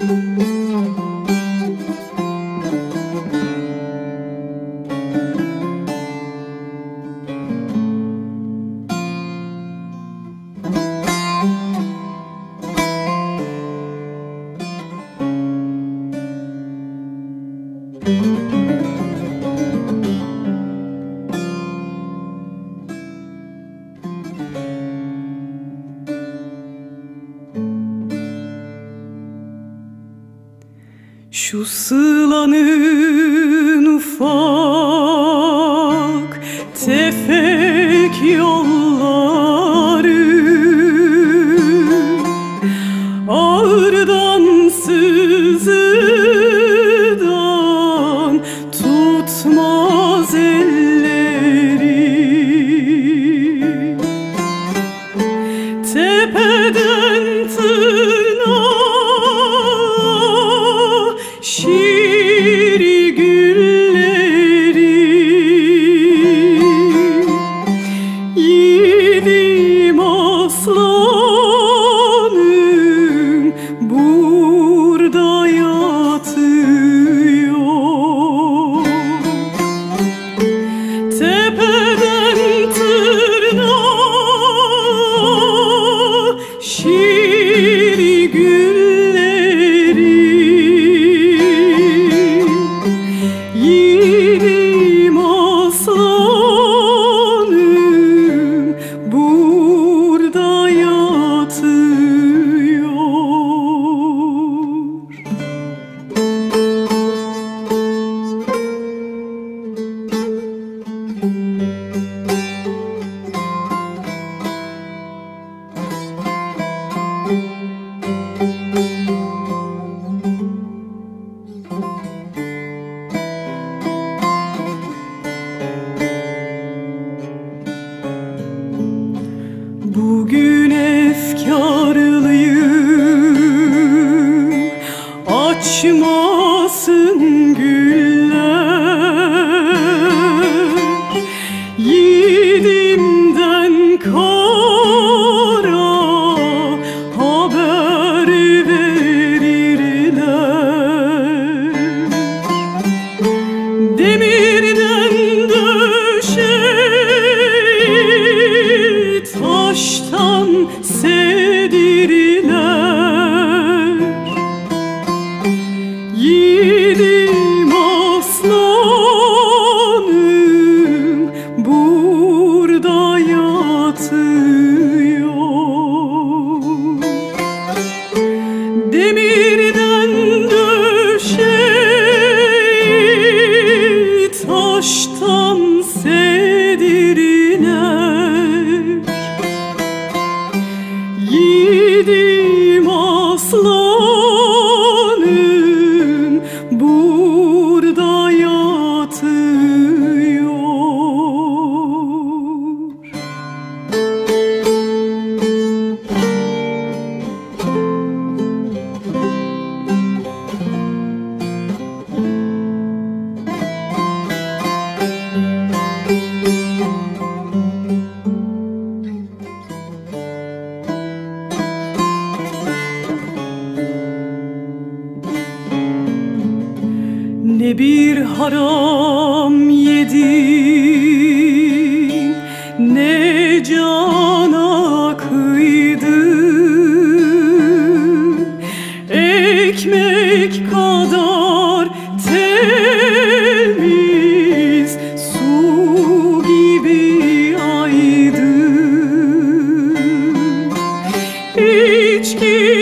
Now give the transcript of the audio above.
Şu sığlanın ufak tefek yolları ağırdan sızıdan tutmaz elleri tepeden tırnağa şiir gülleri yiğidim aslanım burada yatıyor tepeden tırnağa şiir gülleri yiğidim aslanım burada yatıyor. Bugün efkarlıyım açmasın güller yiğidimden kara haber verirler demirden döşek taştan sedirler yiğidim aslanım burada yatıyor demirden döşek taştan sedirler yiğidim aslanım burada yatıyor. Ne bir haram yedin, ne cana kıydın. Ekmek kadar temiz, su gibi aydın. İçki